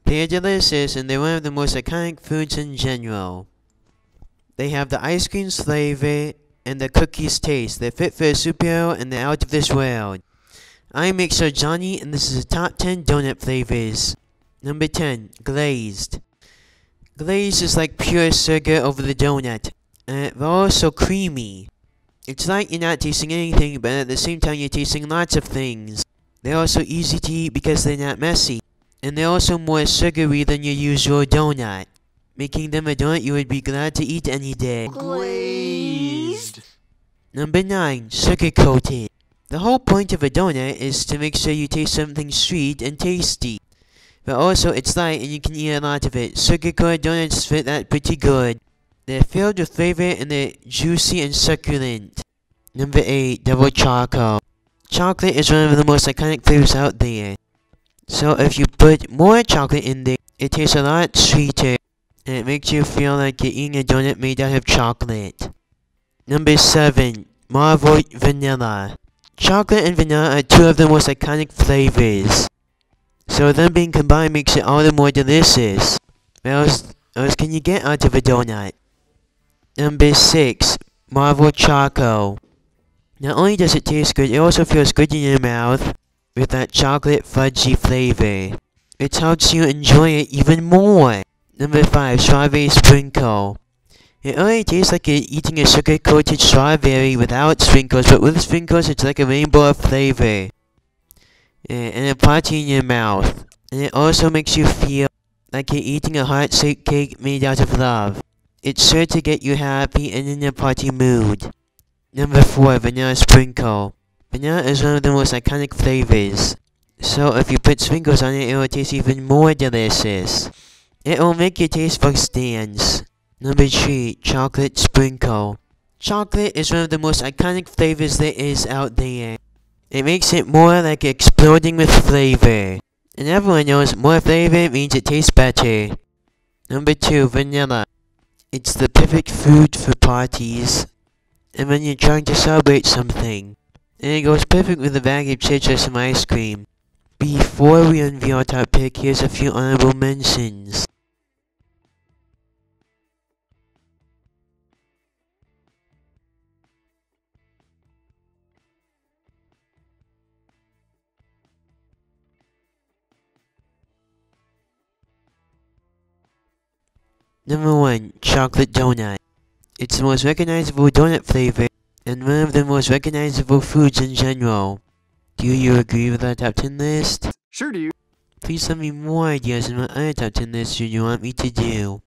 They are delicious and they're one of the most iconic foods in general. They have the ice cream's flavor and the cookies taste. They're fit for a superhero and they're out of this world. I'm Mixer Johnny and this is the top 10 donut flavors. Number 10, glazed. Glazed is like pure sugar over the donut, and they're also creamy. It's like you're not tasting anything, but at the same time you're tasting lots of things. They're also easy to eat because they're not messy, and they're also more sugary than your usual donut, making them a donut you would be glad to eat any day. Glazed. Number 9, sugar coated. The whole point of a donut is to make sure you taste something sweet and tasty. But also it's light and you can eat a lot of it. Sugar-coated donuts fit that pretty good. They're filled with flavor and they're juicy and succulent. Number 8, double chocolate. Chocolate is one of the most iconic flavors out there. So if you put more chocolate in there, it tastes a lot sweeter. And it makes you feel like you're eating a donut made out of chocolate. Number 7, Marvel Vanilla. Chocolate and vanilla are two of the most iconic flavors. So them being combined makes it all the more delicious. What else can you get out of a donut? Number 6, Marvel Choco. Not only does it taste good, it also feels good in your mouth with that chocolate fudgy flavor. It helps you enjoy it even more. Number 5, Strawberry Sprinkle. It already tastes like you're eating a sugar-coated strawberry without sprinkles, but with sprinkles it's like a rainbow of flavor. And a party in your mouth. And it also makes you feel like you're eating a heart-shaped cake made out of love. It's sure to get you happy and in a party mood. Number 4, Vanilla Sprinkle. Vanilla is one of the most iconic flavors. So if you put sprinkles on it, it will taste even more delicious. It will make your taste buds dance. Number 3, Chocolate Sprinkle. Chocolate is one of the most iconic flavors there is out there. It makes it more like exploding with flavor. And everyone knows more flavor means it tastes better. Number 2, Vanilla. It's the perfect food for parties and when you're trying to celebrate something. And it goes perfect with a bag of chips or some ice cream. Before we unveil our top pick, here's a few honorable mentions. Number 1, Chocolate Donut. It's the most recognizable donut flavor and one of the most recognizable foods in general. Do you agree with our top 10 list? Sure do. Please send me more ideas on what other top 10 lists you want me to do.